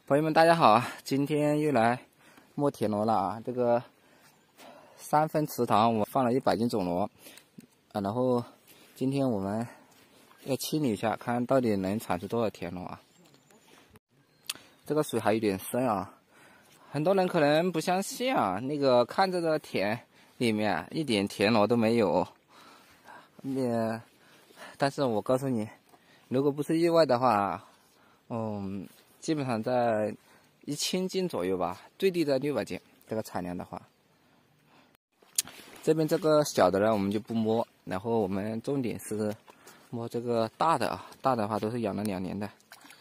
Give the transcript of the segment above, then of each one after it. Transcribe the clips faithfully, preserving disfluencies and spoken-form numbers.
朋友们，大家好啊！今天又来摸田螺了啊！这个三分池塘我放了一百斤种螺啊，然后今天我们要清理一下，看到底能产出多少田螺啊！这个水还有点深啊，很多人可能不相信啊，那个看这个田里面一点田螺都没有，那但是我告诉你，如果不是意外的话，嗯。基本上在一千斤左右吧，最低在六百斤。这个产量的话，这边这个小的呢，我们就不摸。然后我们重点是摸这个大的啊，大的话都是养了两年的。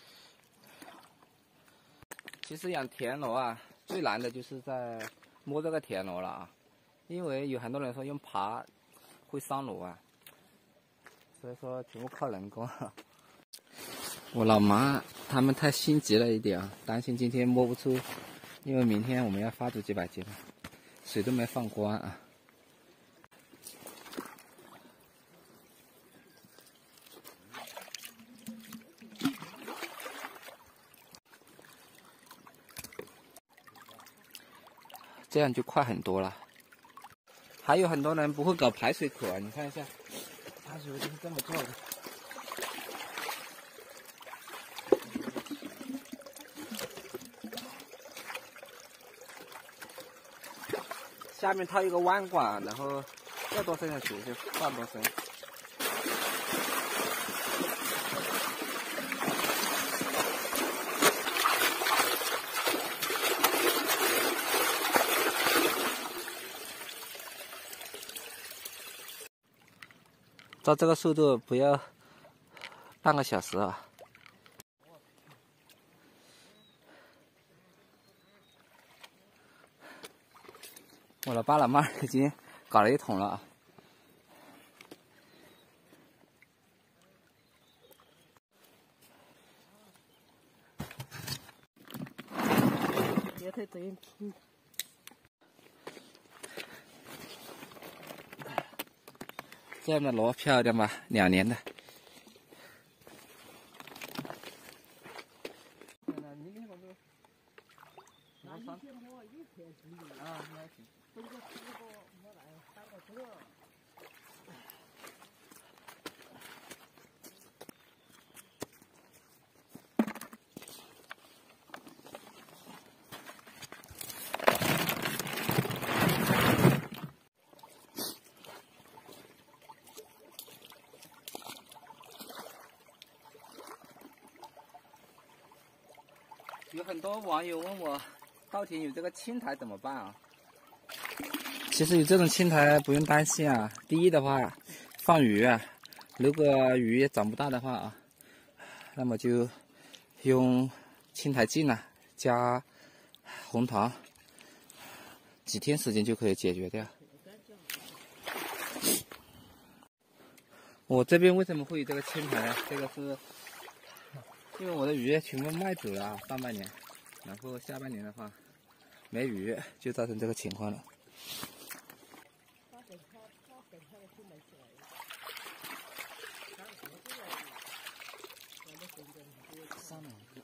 其实养田螺啊，最难的就是在摸这个田螺了啊，因为有很多人说用耙会伤螺啊，所以说全部靠人工。我老妈他们太心急了一点啊，担心今天摸不出，因为明天我们要发出几百斤了，水都没放光啊。这样就快很多了。还有很多人不会搞排水口啊，你看一下，排水口就是这么做的。下面套一个弯管，然后要多深的水就放多深。照这个速度不要半个小时啊！我老爸老妈已经搞了一桶了啊！ 别太真拼。 这样的螺漂亮吧？两年的。有很多网友问我，稻田有这个青苔怎么办啊？其实有这种青苔不用担心啊。第一的话，放鱼啊，如果鱼长不大的话啊，那么就用青苔剂呢，加红糖，几天时间就可以解决掉。我这边为什么会有这个青苔呢？这个是。因为我的鱼全部卖走了啊，上半年，然后下半年的话没鱼，就造成这个情况了。上两个。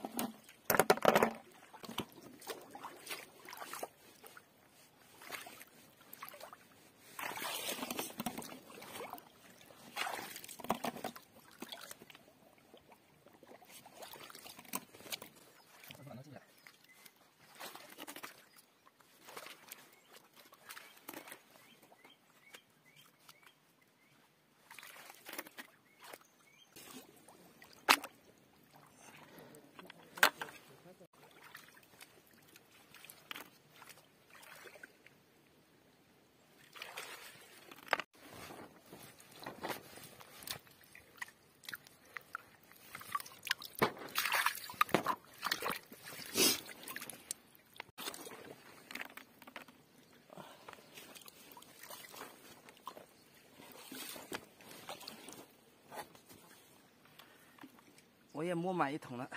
我也摸满一桶了。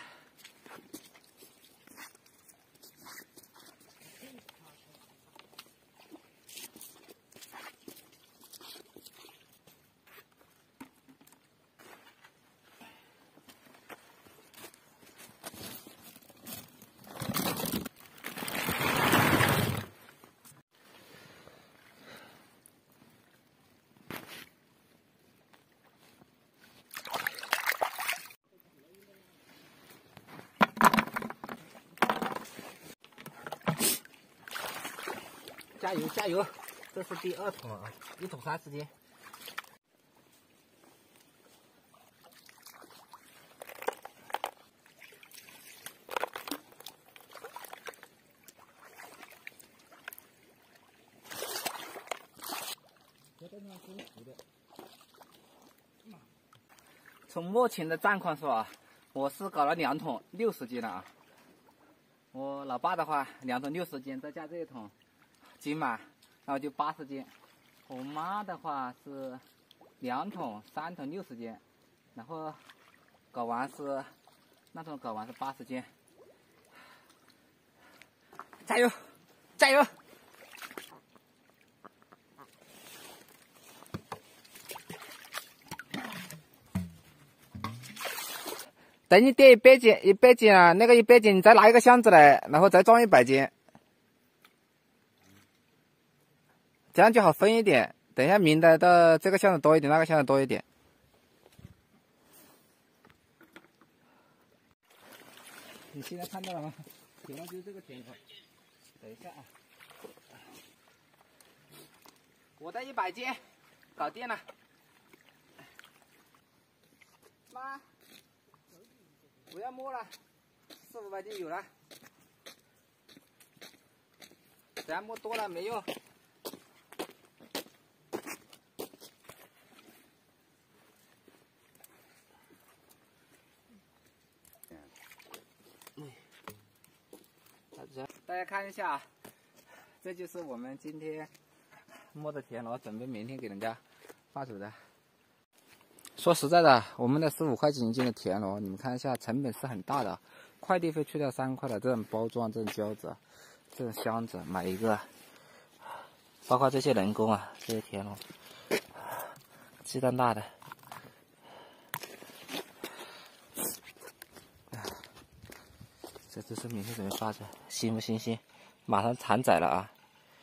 加油加油！这是第二桶了啊，一桶三十斤。从目前的状况说啊，我是搞了两桶六十斤了啊。我老爸的话，两桶六十斤，再加这一桶斤嘛，然后就八十斤。我妈的话是两桶三桶六十斤，然后搞完是那桶搞完是八十斤。加油，加油！等你叠一百斤，一百斤啊，那个一百斤你再拿一个箱子来，然后再装一百斤，这样就好分一点。等一下明的到这个箱子多一点，那个箱子多一点。你现在看到了吗？铁笼就是这个铁笼。等一下啊，我的一百斤搞定了。妈。不要摸了，四五百斤有了，这样摸多了没用。大家看一下啊，这就是我们今天摸的田螺，准备明天给人家发走的。说实在的，我们的十五块钱一斤的田螺，你们看一下，成本是很大的，快递费去掉三块的，这种包装、这种胶纸、这种箱子买一个，包括这些人工啊，这些田螺，鸡蛋大的，这这是明天准备发的，新不新鲜？马上产仔了啊！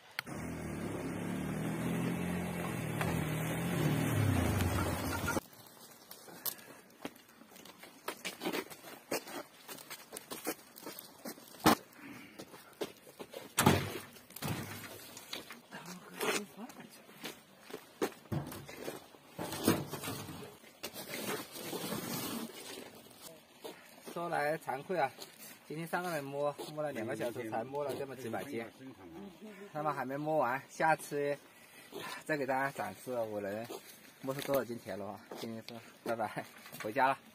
说来惭愧啊，今天三个人摸摸了两个小时，才摸了这么几百斤，那么还没摸完，下次再给大家展示我能摸出多少斤田螺。今天是拜拜，回家了。